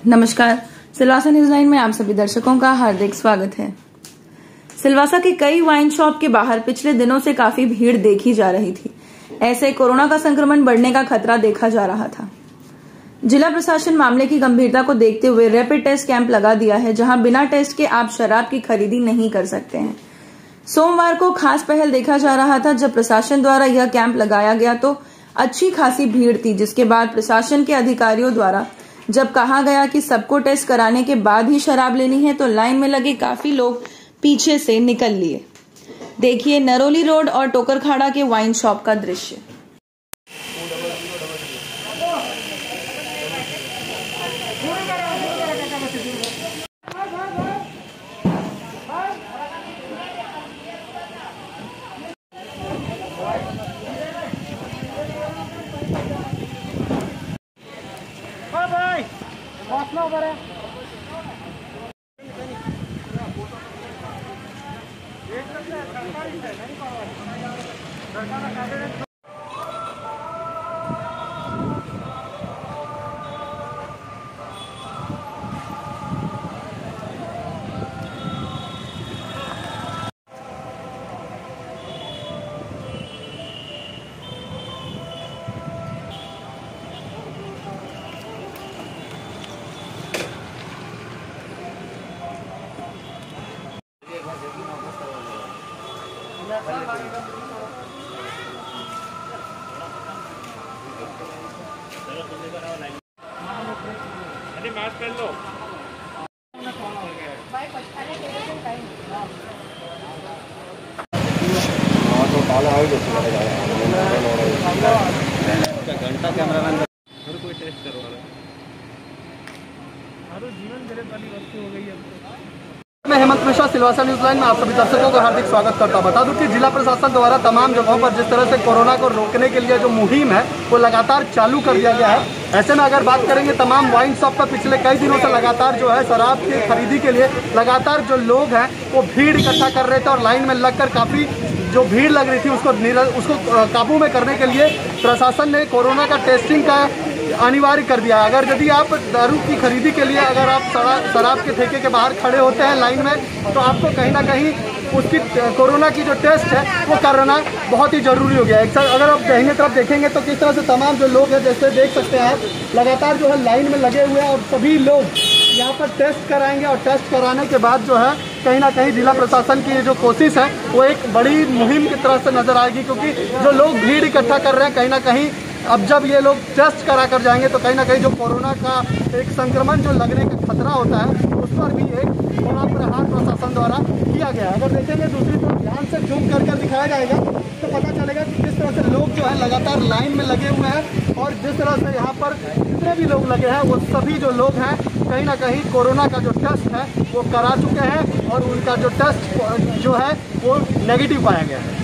नमस्कार, सिलवासा न्यूज 9 में आप सभी दर्शकों का हार्दिक स्वागत है। सिलवासा के कई वाइन शॉप के बाहर पिछले दिनों से काफी भीड़ देखी जा रही थी। ऐसे कोरोना का संक्रमण बढ़ने का खतरा देखा जा रहा था। जिला प्रशासन मामले की गंभीरता को देखते हुए रैपिड टेस्ट कैंप लगा दिया है, जहां बिना टेस्ट के आप शराब की खरीदी नहीं कर सकते हैं। सोमवार को खास पहल देखा जा रहा था। जब प्रशासन द्वारा यह कैंप लगाया गया तो अच्छी खासी भीड़ थी, जिसके बाद प्रशासन के अधिकारियों द्वारा जब कहा गया कि सबको टेस्ट कराने के बाद ही शराब लेनी है, तो लाइन में लगे काफी लोग पीछे से निकल लिए। देखिए नरोली रोड और टोकरखाड़ा के वाइन शॉप का दृश्य। अरे मास्क पहन लो। घंटा कैमरामैन हर कोई टेस्ट करवा रहा है। हर जीवन जरूरत वाली वस्तु हो गई है। मैं हेमंत मिश्रा, सिलवासा न्यूज 9 में आप सभी दर्शकों का हार्दिक स्वागत करता हूं। बता दूं कि जिला प्रशासन द्वारा तमाम जगहों पर जिस तरह से कोरोना को रोकने के लिए जो मुहिम है वो लगातार चालू कर दिया गया है। ऐसे में अगर बात करेंगे तमाम वाइन शॉप पर पिछले कई दिनों से लगातार जो है शराब की खरीदी के लिए लगातार जो लोग हैं वो भीड़ इकट्ठा कर रहे थे और लाइन में लगकर काफ़ी जो भीड़ लग रही थी उसको काबू में करने के लिए प्रशासन ने कोरोना का टेस्टिंग का अनिवार्य कर दिया। अगर यदि आप दारू की खरीदी के लिए अगर आप शराब के ठेके के बाहर खड़े होते हैं लाइन में, तो आपको कहीं ना कहीं उसकी कोरोना की जो टेस्ट है वो कराना बहुत ही ज़रूरी हो गया है। अगर आप दाहिने तरफ देखेंगे तो किस तरह से तमाम जो लोग हैं, जैसे देख सकते हैं आप, लगातार जो है लाइन में लगे हुए हैं और सभी लोग यहाँ पर टेस्ट कराएंगे और टेस्ट कराने के बाद जो है कहीं ना कहीं जिला प्रशासन की जो कोशिश है वो एक बड़ी मुहिम की तरह से नजर आएगी, क्योंकि जो लोग भीड़ इकट्ठा कर रहे हैं कहीं ना कहीं अब जब ये लोग टेस्ट करा कर जाएंगे तो कहीं ना कहीं जो कोरोना का एक संक्रमण जो लगने का खतरा होता है उस पर भी एक बड़ा प्रहार प्रशासन द्वारा किया गया है। अगर देखेंगे दूसरी तरफ ध्यान से जूम कर दिखाया जाएगा तो पता चलेगा कि किस तरह से लोग जो है लगातार लाइन में लगे हुए हैं और जिस तरह से यहाँ पर जितने भी लोग लगे हैं वो सभी जो लोग हैं कहीं ना कहीं कोरोना का जो टेस्ट है वो करा चुके हैं और उनका जो टेस्ट जो है वो नेगेटिव पाया गया है।